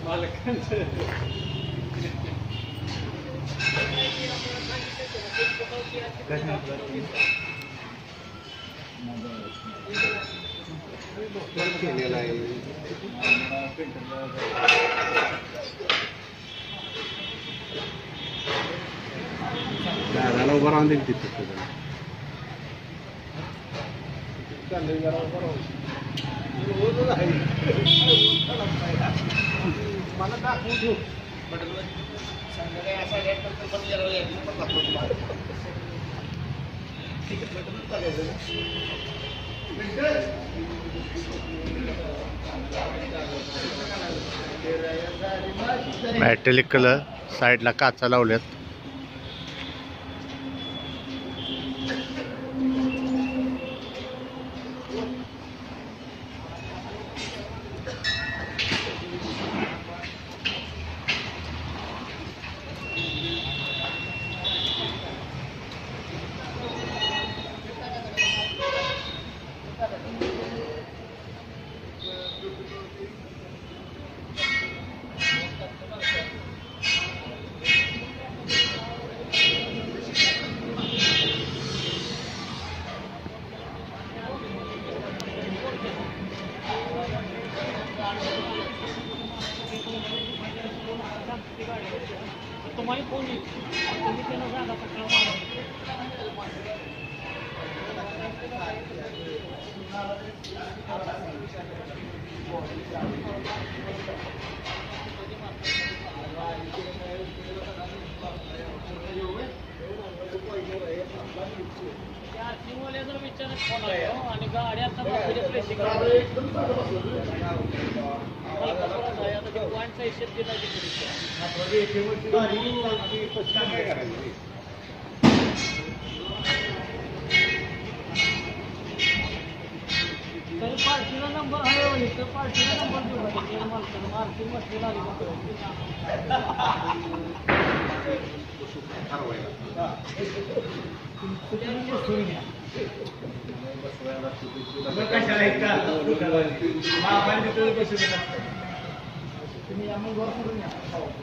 मालकांचं केलेला आहे. दादाला उभं राहून देईल तिथं मला दाखवून ठेव संध्याकाळी असा मेटॅलिक कलर साईडला काचा लावल्यात. तुम्हाला फोन येईल तुम्ही त्यांना सांगा पटकन मारा. त्या आरतीवाल्याचा विचारच फोन आहे आणि गाडी आता पैसे पॉईंट पैसे तर पार्टीला नंबर आहे तर पार्टीला नंबर देऊ मार्केट मस्तीला तुम्ही